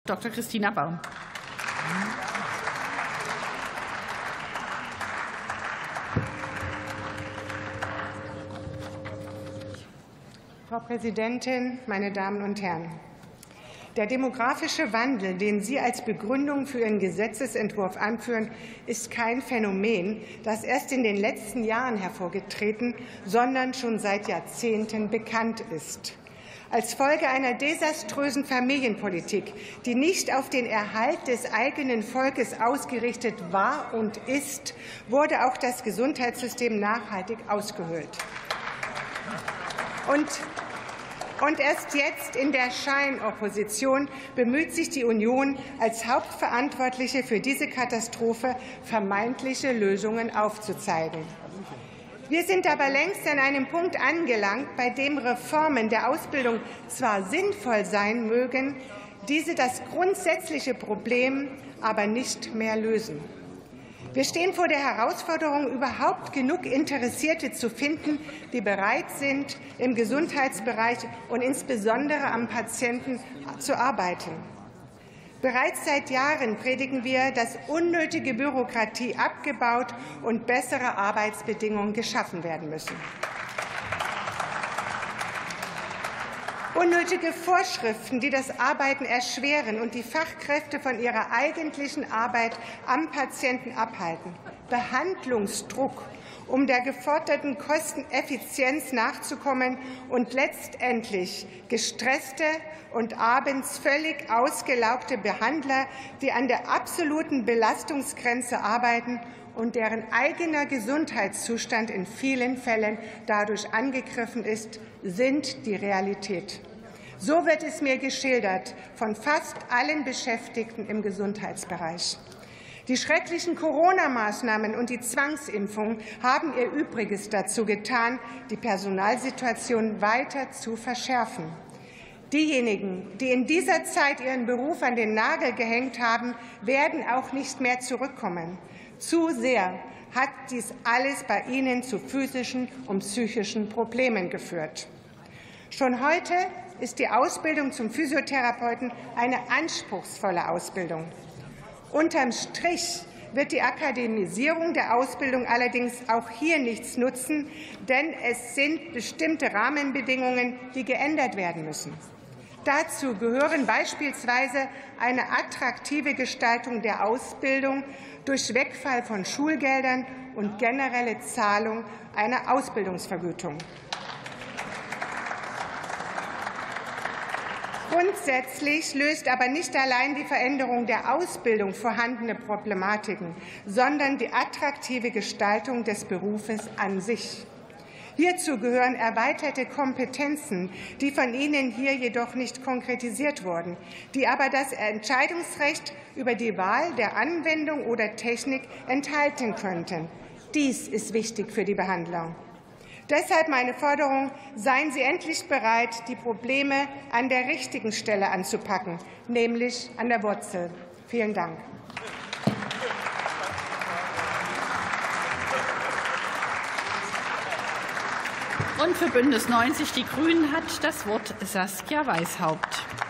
Dr. Christina Baum. Frau Präsidentin, meine Damen und Herren! Der demografische Wandel, den Sie als Begründung für Ihren Gesetzentwurf anführen, ist kein Phänomen, das erst in den letzten Jahren hervorgetreten, sondern schon seit Jahrzehnten bekannt ist. Als Folge einer desaströsen Familienpolitik, die nicht auf den Erhalt des eigenen Volkes ausgerichtet war und ist, wurde auch das Gesundheitssystem nachhaltig ausgehöhlt. Und erst jetzt in der Scheinopposition bemüht sich die Union als Hauptverantwortliche für diese Katastrophe, vermeintliche Lösungen aufzuzeigen. Wir sind aber längst an einem Punkt angelangt, bei dem Reformen der Ausbildung zwar sinnvoll sein mögen, diese das grundsätzliche Problem aber nicht mehr lösen. Wir stehen vor der Herausforderung, überhaupt genug Interessierte zu finden, die bereit sind, im Gesundheitsbereich und insbesondere am Patienten zu arbeiten. Bereits seit Jahren predigen wir, dass unnötige Bürokratie abgebaut und bessere Arbeitsbedingungen geschaffen werden müssen. Unnötige Vorschriften, die das Arbeiten erschweren und die Fachkräfte von ihrer eigentlichen Arbeit am Patienten abhalten. Behandlungsdruck, um der geforderten Kosteneffizienz nachzukommen, und letztendlich gestresste und abends völlig ausgelaugte Behandler, die an der absoluten Belastungsgrenze arbeiten und deren eigener Gesundheitszustand in vielen Fällen dadurch angegriffen ist, sind die Realität. So wird es mir geschildert von fast allen Beschäftigten im Gesundheitsbereich. Die schrecklichen Corona-Maßnahmen und die Zwangsimpfung haben ihr Übriges dazu getan, die Personalsituation weiter zu verschärfen. Diejenigen, die in dieser Zeit ihren Beruf an den Nagel gehängt haben, werden auch nicht mehr zurückkommen. Zu sehr hat dies alles bei ihnen zu physischen und psychischen Problemen geführt. Schon heute ist die Ausbildung zum Physiotherapeuten eine anspruchsvolle Ausbildung. Unterm Strich wird die Akademisierung der Ausbildung allerdings auch hier nichts nutzen, denn es sind bestimmte Rahmenbedingungen, die geändert werden müssen. Dazu gehören beispielsweise eine attraktive Gestaltung der Ausbildung durch Wegfall von Schulgeldern und generelle Zahlung einer Ausbildungsvergütung. Grundsätzlich löst aber nicht allein die Veränderung der Ausbildung vorhandene Problematiken, sondern die attraktive Gestaltung des Berufes an sich. Hierzu gehören erweiterte Kompetenzen, die von Ihnen hier jedoch nicht konkretisiert wurden, die aber das Entscheidungsrecht über die Wahl der Anwendung oder Technik enthalten könnten. Dies ist wichtig für die Behandler. Deshalb meine Forderung: Seien Sie endlich bereit, die Probleme an der richtigen Stelle anzupacken, nämlich an der Wurzel. Vielen Dank. Und für Bündnis 90 Die Grünen hat das Wort Saskia Weishaupt.